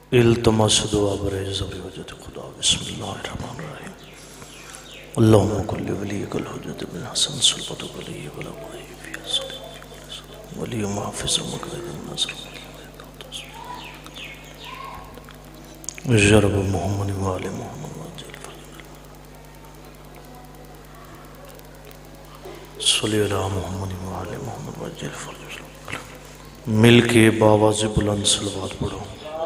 التماس دعا برے ضبر حجت خدا بسم اللہ الرحمن الرحیم اللہم کل ولیک الحجت بن حسن صلبت ولی ولمائی فی صلی ولی محافظ مقرد النظر جرب محمد وآل محمد صلی اللہ محمد وآل محمد وجل فرج مل کے باواز بلند صلوات پڑھو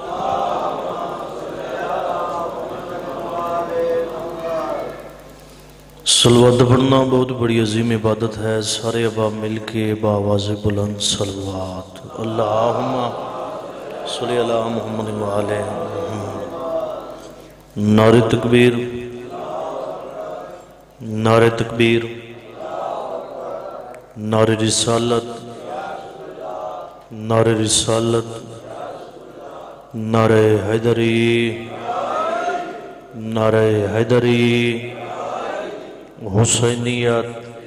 صلوات پڑھنا بہت بڑی عظیم عبادت ہے سارے ابا مل کے باواز بلند صلوات اللہم صلی اللہ محمد وآل محمد نعرہ تکبیر نعرہ تکبیر نعرہ رسالت نعرہ رسالت نعرہ حیدری نعرہ حیدری حسینیت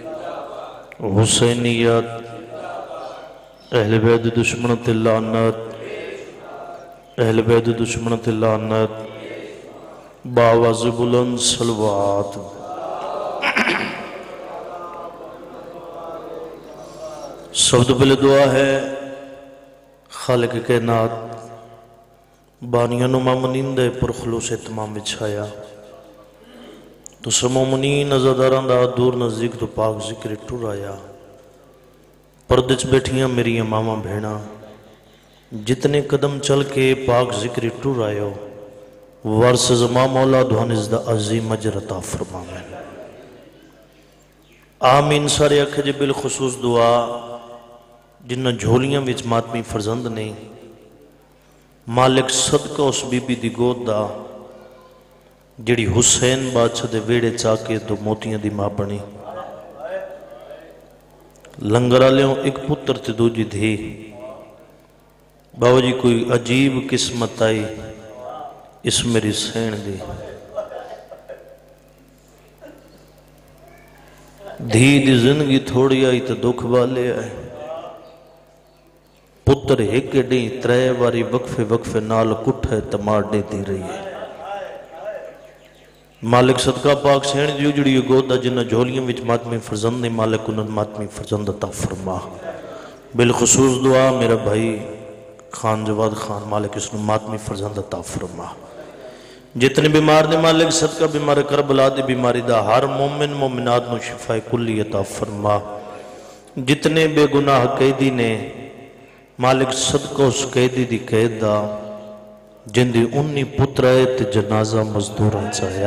حسینیت اہل بیت دشمنت لعنت اہل بیت دشمنت لعنت باواز بلند صلوات سب تو پہلے دعا ہے خالق کائنات بانیاں مامنین دے پر خلوص اتمام بچھایا تو سمومنین ازاداران دا دور نزدیک تو پاک ذکر ٹور آیا پردچ بیٹھیاں میری ماما بھینا جتنے قدم چل کے پاک ذکر ٹور آئے ورس زمان مولا دھوانز دا عظیم اجر عطا فرما میں آمین سارے اکھے جے بالخصوص دعا جنہ جھولیاں وچ ماتمی فرزند نے مالک صدقہ اس بی بی دی گود دا جڑی حسین بادشاہ دے ویڑے چاکے تو موتیاں دی ماں بنی لنگر آلیوں ایک پتر تے دو جی دھی باو جی کوئی عجیب قسمت آئی اس میری سین دی دھی دی زندگی تھوڑی آئی تو دکھ والے آئے پتر ایک ڈیں ترے واری وقفے نال کٹھے تمار دے دی رہی ہے مالک صدقہ پاک سین دیو جڑی گودا جنہ جھولیاں وچ ماتمی فرزند نے مالک انہوں ماتمی فرزند عطا فرما بالخصوص دعا میرا بھائی خان جواد خان مالک اس نے ماتمی فرزند عطا فرما جتنے بیمار نے مالک صدقہ بیمار کربلا دی بیماری دا ہر مومن مومنات نو شفاء کلی عطا فرما جتنے بے گناہ قیدی نے مالک صدقہ اس قیدی دی قید دا جن دی انی پترائے تے جنازہ مزدوراں چاہیا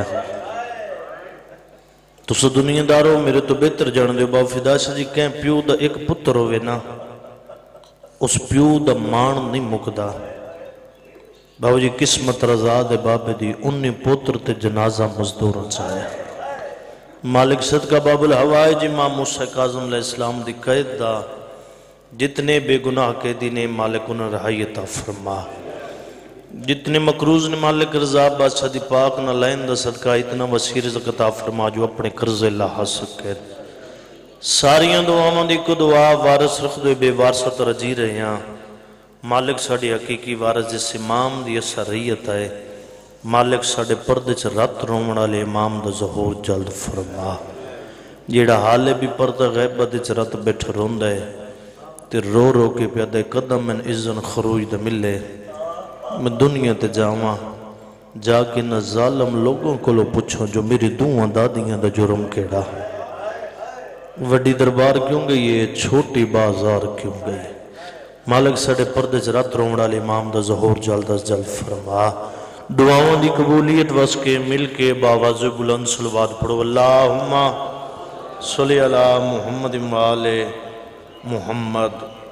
تو سا دنیا دارو میرے تو بہتر جان دے باو فدا سے جی کہیں پیو دا ایک پتر ہوئے نا اس پیو دا مان نہیں مکدا باو جی قسمت رضا دے بابے دی انی پتر تے جنازہ مزدوراں چاہیا مالک صدقہ باب الحوائے جی ماں موسیٰ کاظم علیہ السلام دی قید دا جتنے بے گناہ قیدی نے مالک انہیں رہائی عطا فرما جتنے مقروض نے مالک رضا بادشاہ دی پاک نہ لائن دا صدقہ اتنا وسیع رزق عطا فرما جو اپنے قرض اللہ سکے ساریاں دعاواں دی کو دعا وارث رکھ دے بے وارثت رجی رہے ہیں مالک ساڑی حقیقی وارث جس امام دی اثریت ہے مالک ساڑے پردے چ رات رومن والے امام دا ظہور جلد فرما جیڑا حالے بھی پردہ غیبہ دے چ رات بیٹھ روندا ہے تے رو رو کے پیادے قدم من اذن خروج دے ملے میں دنیا تے جاواں جا کے نہ ظالم لوگوں کو لو پوچھو جو میری دعاں دادیاں دا جرم کیڑا وڈی دربار کیوں گئی ہے چھوٹی بازار کیوں گئی مالک ساڑے پردے چ رات رومن والے امام دا ظہور جلد از جلد فرما دعاؤں دی قبولیت وس کے مل کے باواز بلند صلوات پڑھو اللہم صلی علی محمد وآل محمد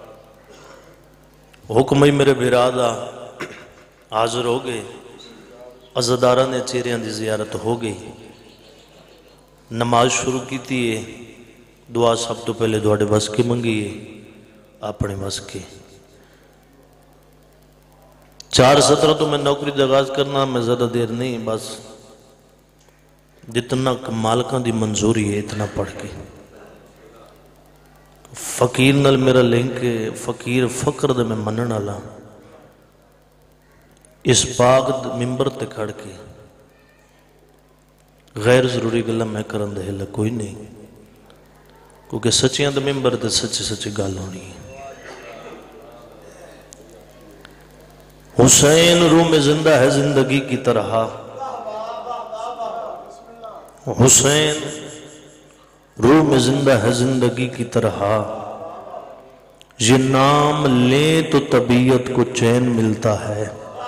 حکمی میرے برادہ حاضر ہو گئے عزدارہ نے چہریاں دی زیارت ہو گئی نماز شروع کی تھی دعا سب تو پہلے دعاڑے بس کی منگی ہے اپنے بس کی 4:17 تو میں نوکری دغاز کرنا میں زیادہ دیر نہیں بس جتنا مالکاں دی منظوری ہے اتنا پڑھ کے فقیر نال میرا لنک فقیر فقر دے میں منن والا اس پاک ممبر تے کھڑ کے غیر ضروری گلا میں کرن دے ہلا کوئی نہیں، کیونکہ سچیاں دے ممبر تے سچی سچی گل ہونی ہے۔ حسین روح میں زندہ ہے زندگی کی طرح، حسین روح میں زندہ ہے زندگی کی طرح، یہ نام لیں تو طبیعت کو چین ملتا ہے۔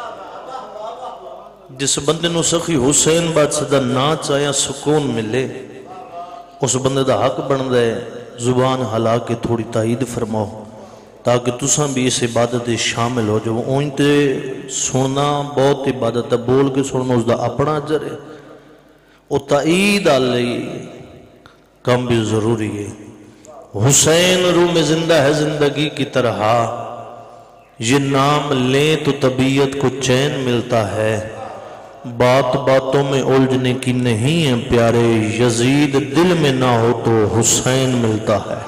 جس بندے نو سخی حسین بات صدا نا چاہیا سکون ملے، اس بندے دا حق بن دے زبان حلا کے تھوڑی تائید فرماؤ، تاکہ تساں بھی اس عبادت شامل ہو جو اونتے سننا بہت عبادت ہے، بول کے سننا اس دا اپنا اجر ہے، وہ تائید آلئی کم بھی ضروری ہے۔ حسین روح میں زندہ ہے زندگی کی طرح، یہ نام لیں تو طبیعت کو چین ملتا ہے، بات باتوں میں الجھنے کی نہیں ہے پیارے، یزید دل میں نہ ہو تو حسین ملتا ہے۔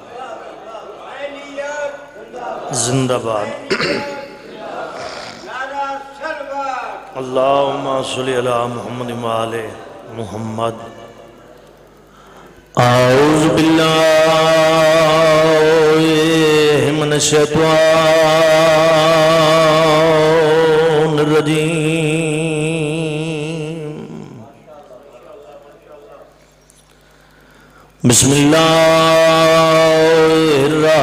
زندہ باد۔ اللہم صلی علی محمد وآل محمد۔ اعوذ باللہ من الشیطان الرجیم، بسم اللہ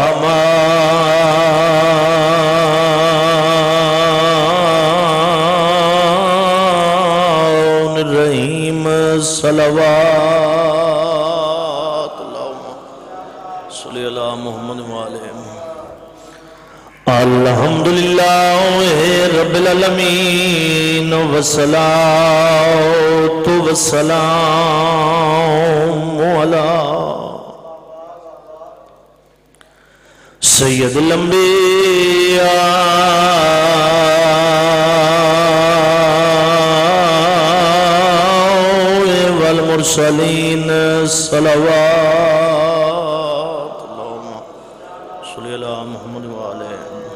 الرحمن الرحیم، صلوات اللہم صلی علی محمد وآلہ محمد۔ الحمدللہ رب العالمین، والصلاة والسلام علی سید الانبیاء والمرسلین، صلوات اللہم صلی علی محمد وآلہ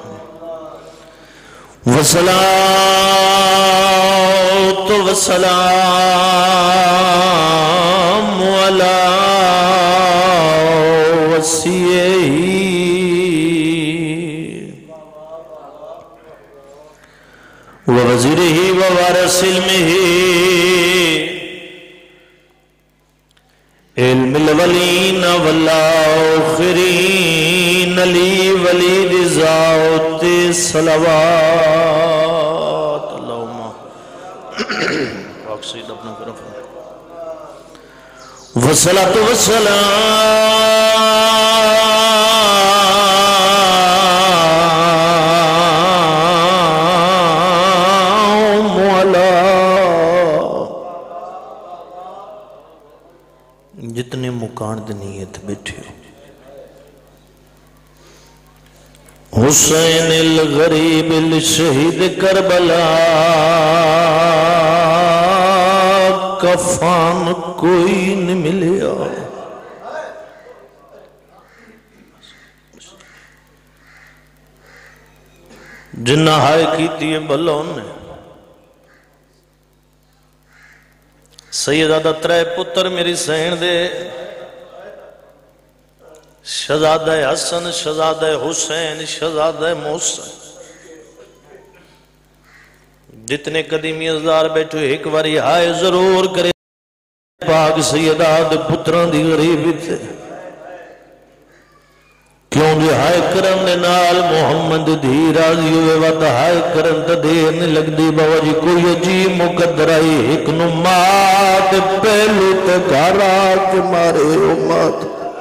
والصلاة والسلام علی وصیہ ووزیرہ ووارث علمہ، علم الاولین والآخرین، علی ولی ذات، صلوات اللہم پاک سید اپنا کرم والصلاة والسلام علی جتنے مکاند نیت بیٹھے ہو۔ حسین الغریب الشہید کربلا، کفان کوئی نہیں ملیا، جنہ ہائے کیتی ہے بلون نے۔ سیدہ ترے پتر میری سین دے، شہزادہ حسن، شہزادہ حسین، شہزادہ محسن، جتنے قدیمی ازدار بیٹھو ایک باری ہائے ضرور کرے پاک سیدہ دے پتران دی غریبی تھے، کیوں جو ہائے کرن دے نال محمد دھی راضی ہوئے وقت ہائے کرن تا دیر نہیں لگ دی باوجی کوئی عجیب مقدر آئی، ایک نمات پہلو تکارا کے مارے امت،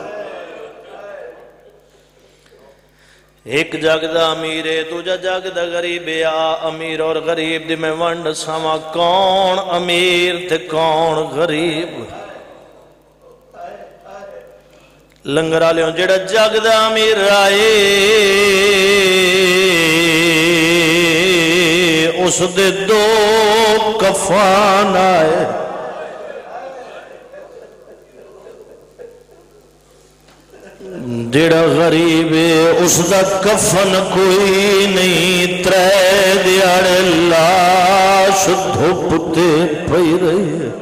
ایک جاگدہ امیر ہے دوجہ جاگدہ غریب ہے، امیر اور غریب دی میں ونڈ ساما کون امیر تھے کون غریب، لنگر آلیوں جڑا جاگدہ امیر آئے اس دے دو کفان آئے، جیڑا غریب ہے اس دا کفن کوئی نہیں، ترے دیاڑے لاش دھوپ تے پئی رہی ہے۔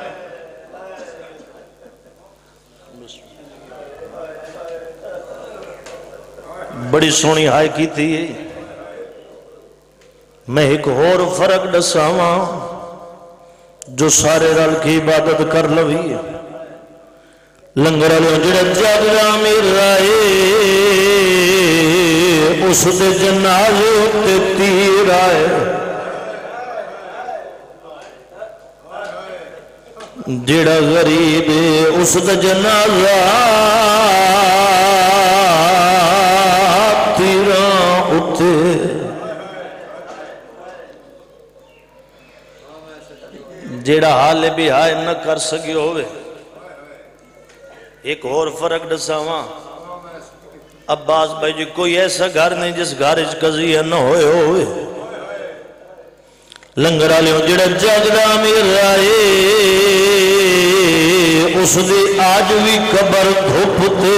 بڑی سونی ہائے کی تھی۔ میں ایک اور فرق دساواں جو سارے رل کی عبادت کر لوی، لنگر والے جڑا جاگدا میرا اس دے جنازے تے تیر آئے، جڑا غریب اس دا جنازہ تیراں اتے، جیڑا حال بھی آئے نہ کر سکی ہوئے۔ ایک اور فرق دساواں، عباس بھائی جی کوئی ایسا گھر نہیں جس گھر اچ قضیہ نہ ہوئے لنگر والے جڑا جاگدا میرا اس دی آج بھی قبر دھوپ تے،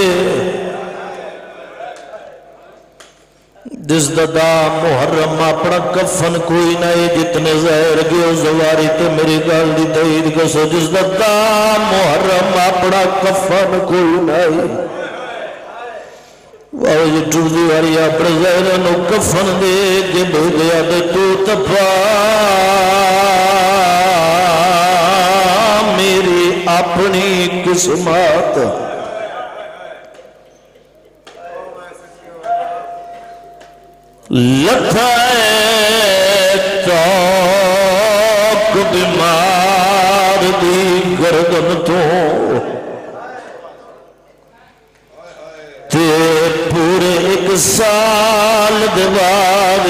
جس دا محرم اپنا کفن کوئی نہیں، جتنے ظاہر گئے زواری تے میری گال دی تائید کسو، جس دا محرم اپنا کفن کوئی نہیں، واہ جی ٹوزی واری اپنے ظاہر نو کفن دے کے بھولیا دے تو تپا میری اپنی قسمت، لکھائے توک بیمار دی گردن تو، تے پورے ایک سال دیوار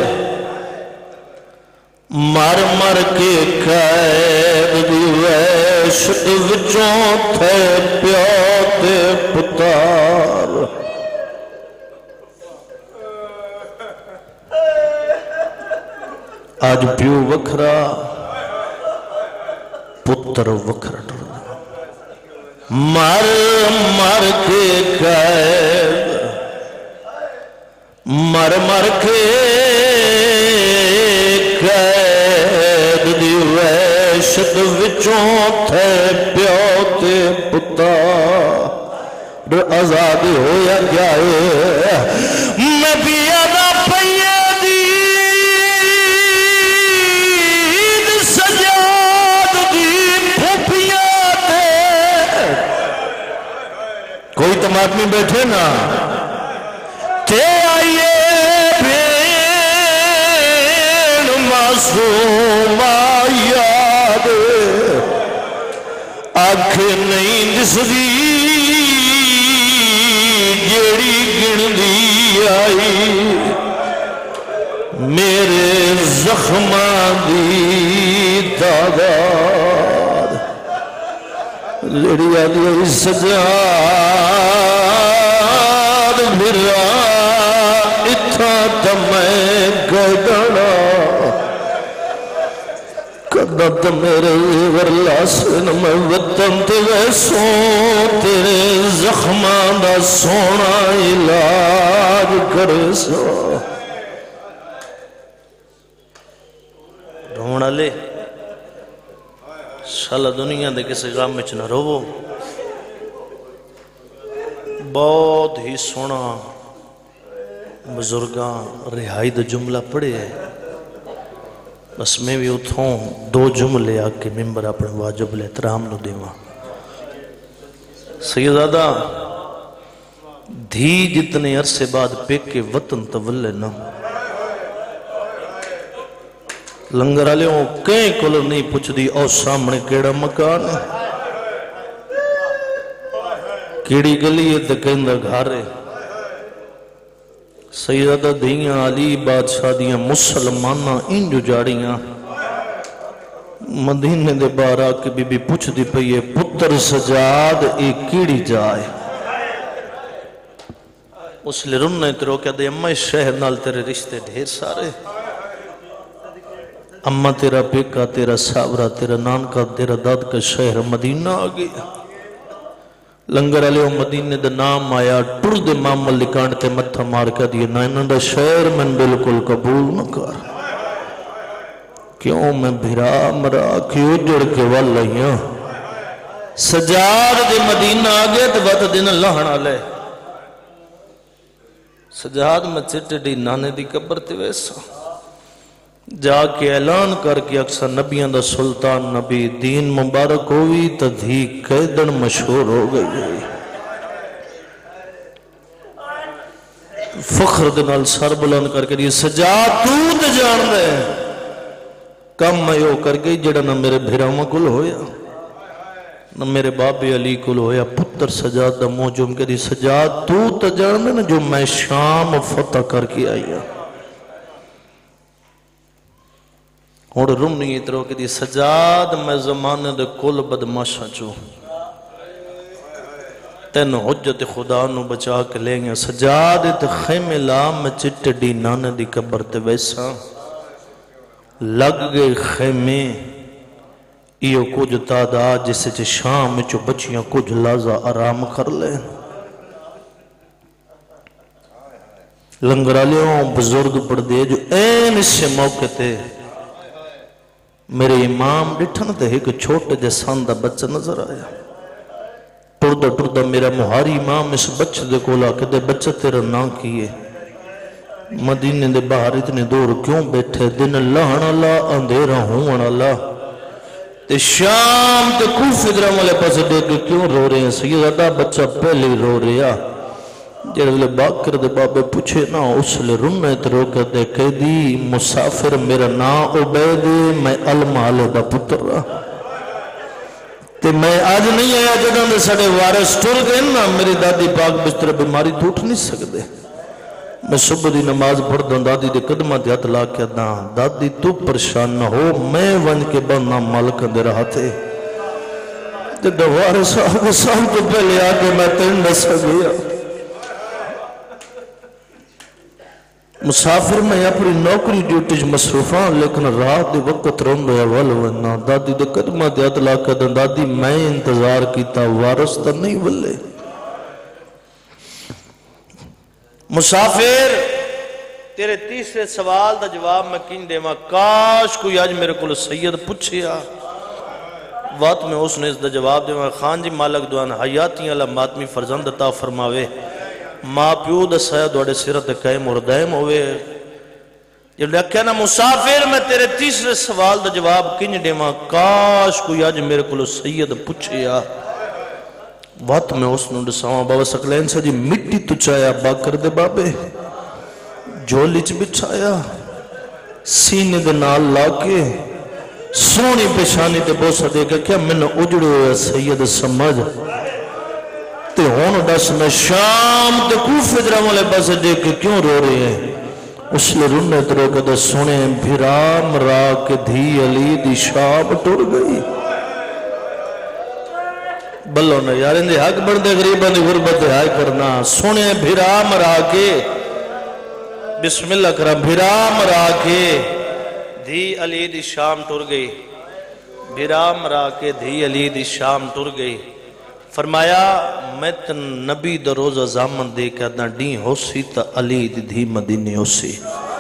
مر مر کے قید دی وحشت وچوں تھے پیو تے پتار، آج پیو وکھرا پتر وکھرا ٹردا، مر مر کے قید مر مر کے قید دی وحشت وچوں تھے پیو تے پتر آزاد ہویا گیا، میں بھی ادا پئیے کوئی تم آدمی بیٹھے نا تے آئیے بین معصوم یاد آنکھ نہیں دسدی جیڑی گندی آئی میرے زخماں دی تعداد، لڑی آلی سجاد میرا اتھا تمہیں گڑنا قدت میرے ورلاسن میں وطن تے ویسوں تیرے زخمان دا سونا علاج کرے سو ڈھونڈا لے شالا دنیا دے کسی غام میں چنہ رو، بہت ہی سونا بزرگاں رہائی دا جملہ پڑے ہے، بس میں بھی اتھوں دو جملے آکے ممبر اپنے واجب لے احترام نو دیواں۔ سیدادہ دھی جتنے عرصے بعد پیکے وطن تولے نا، لنگر آلے ہوں کہیں کلر نہیں پوچھ دی او سامنے کیڑا مکان ہے، کیڑی گلی ہے دکندہ گھارے، سیدہ دیاں علی بادشاہ دیاں مسلمانہ انجو جاڑیاں، مدینے دے بارا کے بی بی پوچھ دی پئیے پتر سجاد ایک کیڑی جائے، اس لئے رننے تیرو کیا دے اماں شہر نال تیرے رشتے ڈھیر سارے، اماں تیرا پیکا تیرا ساورا تیرا نانکا تیرا داد کا شہر مدینہ آگیا، لنگر والے مدینے دا نام آیا ٹر دے مامل لکانڈ تے متھا مار کے دیے نہ انہاں دا شعر من بالکل قبول نہ کر کیوں میں بھرا مرا کیوں جڑ کے واللہیاں سجاد دے مدینہ آگے تو وقت دن لہنا لے سجاد میں چٹڑی نانے دی قبر تے ویسا جا کے اعلان کر کے اکثر نبیان دا سلطان نبی دین مبارک ہوئی تدھی قیدن مشہور ہو گئی فخر دنال سر بلند کر کے دیئے سجاد تو تے جان رہے کم میں یو کر گئی جڑا نہ میرے بھیراما کل ہویا نہ میرے باب علی کل ہویا پتر سجاد دا موجم کے دی سجاد تو تے جان رہے جو میں شام فتح کر کے آیا اور رم نہیں اترو کہ دی سجاد میں زمانے دے کل بدماشا چو تین حجت خدا نو بچا کے لیں گے سجاد ات خیم لام میں چٹڑی نانے دی قبر تے ویسا لگ گئے خیمے ایو کچھ تعداد جسے چھ شام چو بچیاں کچھ لازہ آرام کر لیں لنگرالیوں بزرگ پڑھ دے جو این اس سے موقع تے میرے امام ڈٹھن تے ایک چھوٹے جیسان دا بچہ نظر آیا ٹردہ ٹردہ میرا مہاری امام اس بچہ دے کولا کہ دے بچہ تیرا نہ کیے مدینے دے باہر اتنے دور کیوں بیٹھے دن اللہ اللہ اندھیرا ہوں اللہ تے شام تے کوفی درام والے پاس دے کے کیوں رو رہے ہیں سیدہ بچہ پہلے رو رہا جڑے لے باکر دے بابے پوچھے نا اس لے رننے ترو کے دے قیدی مسافر میرا نا عبید میں المال دا پتر رہا تے میں آج نہیں آیا جدہ میں سڑے وارس ٹر گئے نا میری دادی پاک بستر بیماری ٹوٹ نہیں سکتے میں صبح دی نماز پڑھ دوں دادی دے قدمہ دے اطلاع کیا دادی تو پریشان نہ ہو میں ون کے بننا مالک دے رہا تھے جدہ وارس آگے سال تو پہلے آگے میں تین نہ سکیا مسافر میں اپنی نوکری ڈیوٹیج مصروفاں لیکن رات دے وقت رون رہا والونا دادی دے قدمہ دے اطلاع کیا دادی میں انتظار کیتا وارس تا نہیں ولے مسافر تیرے تیسرے سوال دا جواب میں کین دے ماں کاش کوئی آج میرے کل سید پوچھیا وقت میں اس نے اس دا جواب دے ماں خان جی مالک دوان حیاتی اللہ ماتمی فرزند عطا فرماوے ماں پیو دا سید دوڑے سیرت قائم اور دائم ہوئے جب لکھیا نا مسافر میں تیرے تیسرے سوال دا جواب کین دے ماں کاش کوئی آج میرے کل سید پوچھیا وقت میں اس نے ڈساواں بابا سکلین سے جی مٹی تو چایا باکر دے بابے جولی چ بچھایا سینے دے نال لاکے سونی پیشانی تے بوسا دے کہ کیا میں نے اجڑے ہویا سید سمجھ تے ہون دس میں شام تے کوفی درام والے بس دے کہ کیوں رو رہے ہیں اس لئے رننے ترو کہ دے سنے بھرام را کے دھی علی دی شام ٹوڑ گئی بلو نے یار اندے حق بڑھتے غریبان دی غربت ہائی کرنا سونے بھرام را کے بسم اللہ کرام بھرام را کے دھی علی دی شام ٹر گئی بھرام را کے دھی علی دی شام ٹر گئی فرمایا میں تن نبی دا روزہ زامن دے کے ادنا ڈین ہو سی تا علی دی دھی مدینی ہو سی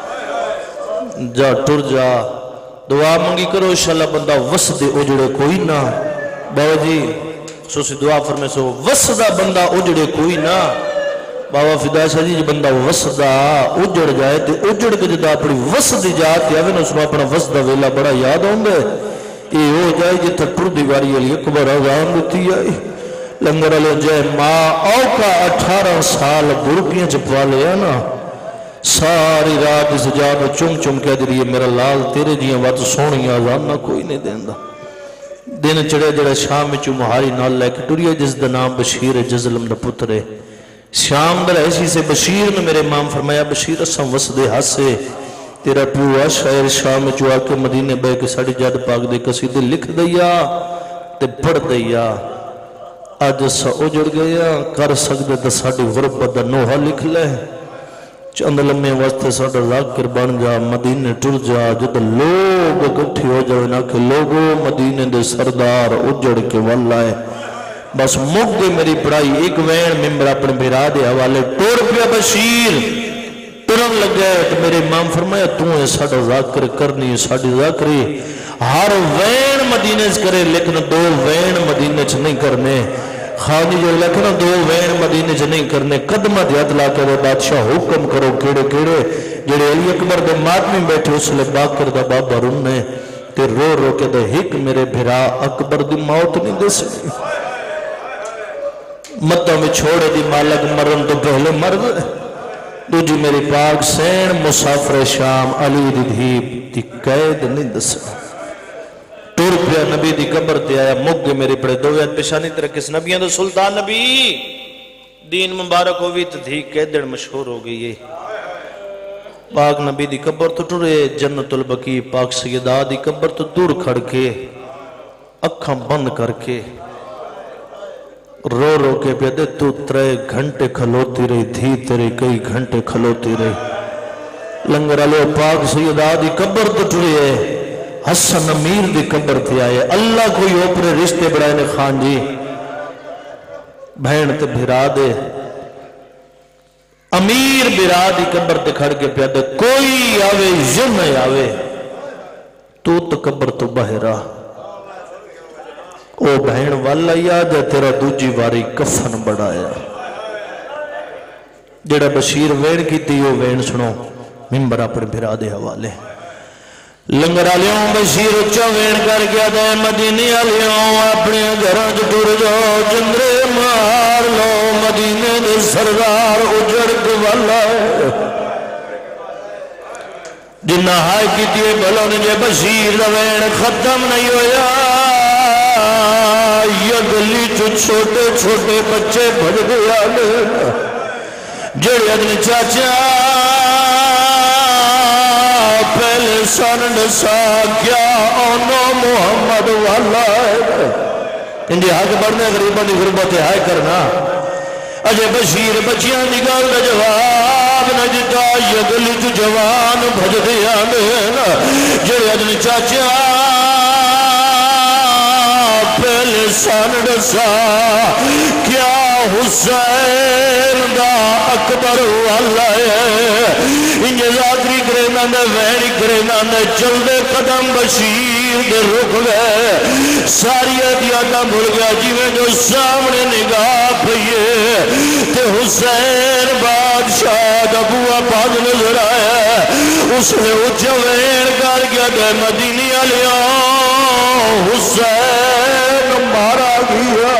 جا ٹر جا دعا منگی کرو انشاءاللہ بندہ وسط اجڑے کوئی نہ بابا جی خصوصی دعا فرمے سو وسدہ بندہ اجڑے کوئی نہ بابا فدا شاہ جی بندہ وسدہ اجڑ جائے تے اجڑ کے جدا اپنی وسدی جاتی ہے اس میں اپنا وسدہ ویلا بڑا یاد ہوں گے یہ ہو جائے جی تٹر دیواری علی اکبر آزان دیتی آئی لنگر علی جائے ماں اوکا 18 سال برکیاں چپوا لیا نا ساری رات اس جاد چم چم کہہ دی میرا لال تیرے جیاں بات سونی آزان نہ کوئی نہیں دیندہ دن چڑے جڑے شام چو مہاری نال لے کے ٹوریا جس دا نام بشیر جزلم دا پترے شام بل ایسی سے بشیر نے میرے امام فرمایا بشیر اسم وسدے ہاسے تیرا پیوا شاعر شام چو آکے مدینے بے کے ساڑی جاد پاک دے قصیدے لکھ دیا تے پڑھ دیا آج سا اجڑ گیا کر سکتے تا ساڑی غربت دا نوحہ لکھ لے چند لمحے واسطے ساڑا ذاکر بن جا مدینے ٹر جا جد لوگ اکٹھی ہو جائے نا کہ لوگوں مدینے دے سردار اجڑ کے واللہ بس مک گئی میری پڑھائی ایک وین ممبر اپنے بھرا دے حوالے ٹور پیا بشیر ٹرن لگا تو میرے امام فرمایا تو ہے ساڑھا ذاکر کرنی ساڑھی ذاکری ہر وین مدینہ سے کرے لیکن دو وین مدینہ سے نہیں کرنے خانی جو لکھنا دو وین مدینہ سے نہیں کرنے قدمہ دیت لا کے بادشاہ حکم کرو کیڑے کیڑے جڑے علی اکبر دے ماتمی بیٹھے اس لئے باکر دا بابا رننے تے رو رو کے دے ہک میرے بھرا اکبر دی موت نہیں دے سکتی متوں میں چھوڑے دی مالک مرن تو پہلے مرد دو جی میری پاک سین مسافر شام علی دی دھیب دی قید نہیں دے سکتی ٹور پیا نبی دی قبر تے آیا مک گئے میرے پڑے دو ویت پیشانی تیرے کس نبیاں دو سلطان نبی دین مبارک ہوئی تو دھی قیدڑ مشہور ہو گئی ہے پاک نبی دی قبر تو ٹورے جنت البقی پاک سیدہ دی قبر تو دور کھڑ کے اکھاں بند کر کے رو رو کے پیدے تو 3 گھنٹے کھلوتی رہی دھی تیرے کئی گھنٹے کھلوتی رہی لنگر علیہ پاک سیدہ دی قبر تو ٹورے حسن امیر دی قبر تھی آئے اللہ کوئی اوپرے رشتے بڑھائے نے خان جی بہن تے بھرا دے امیر بھرا دی قبر تے کھڑ کے پیادے کوئی آوے یوں نہیں آوے تو قبر تو بہرا او بہن والا یاد ہے تیرا دوجی واری کفن بڑھایا جڑا بشیر وین کی تھی وہ وین سنو ممبر اپنے بھرا دے حوالے لنگر آلیوں بشیر اچھا وین کر گیا دے مدینی آلیوں اپنے گھران ٹور جاؤ جندرے مار لو مدینے دے سردار اجڑ والا جنہ ہائے کی تیے بھلوں نے جے بشیر دا وین ختم نہیں ہویا یہ گلی چھوٹے چھوٹے بچے بھج گیا جڑے اگنے چاچا پہلے سنڈ سا کیا آنو محمد والا ہے انجھے حق بڑھنے غریبانی غربت ہائے کرنا اجے بشیر بچیاں نگال دا جواب نجتا یہ گلی جو جوان بھج دیا لینا جڑے اجن چاچا پہلے سنڈ سا کیا حسین دا اکبر والا ہے انجھے ذاتری کرینا نے وینی کرینا نے چل دے قدم بشیر دے رک گئے ساری عدیاتہ بھول گیا جیویں جو سامنے نگاہ پہیے تے حسین بادشاہ دبوہ پاک نظر آیا اس نے اچھا وین کر گیا دے مدینی علیہ حسین مارا گیا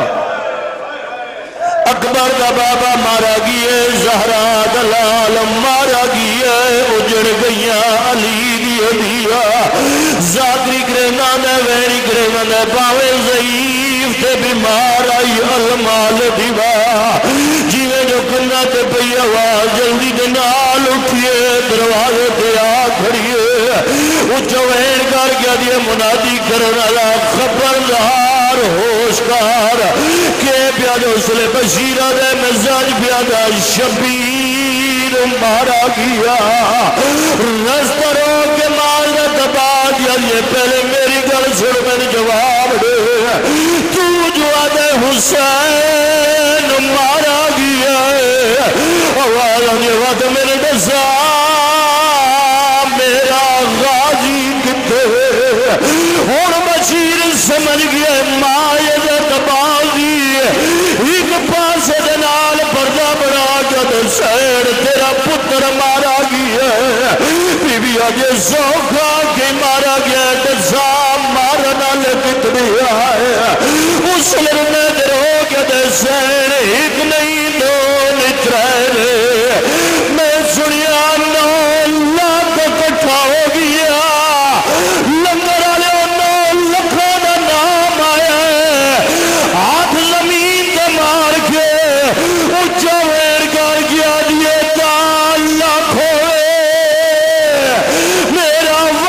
اکبر دا بابا مارا گیا زہرا دلال مارا گیا اجڑ گیا علی دی عدیہ ذاتری کرنا نے ویری کرنا نے باوے ضعیف تے بیمار آئی المال دیوا جیوے جو کنہ تے پئی آواز جلدی دے نال اٹھئے دروازے تے آ کھڑیے اچھا وین کر گیا دیے منادی کرنا خبردار ہوشکار کہ پیادو سلے بشیرہ دے مزاج پیادہ شبیر مارا گیا رستہ رو کے مارا دبا دیا یہ پہلے میری گل سن میں نے جواب دے تو جو آدھے حسین مارا گیا آواز آنے وقت میرے دسا میرا غازی کتے اور بشیر سمجھ گیا مائے دبازی ایک پاس دنال پردہ بڑا جد سیر تیرا پتر مارا گیا بی بی آگے سوکھا کے مارا گیا دسا مارنا لکتنی آئے اس لرنے در ہو گیا دسیر ایک نہیں دو نترائے میں سنیا نو لاکھ کٹھا ہو گیا لنگر آلے نو لکھوں دا نام آیا ہاتھ زمین دے مار کے اچھا ویر کر گیا دیے تا لاکھ ہوئے میرا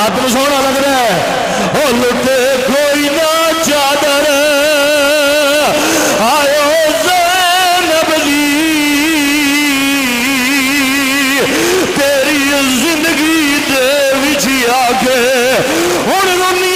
رات میں سونا لگ رہا ہے او لٹے کوئی نہ چادر آئے زینب دی تیری زندگی دے وچ آ کے ہن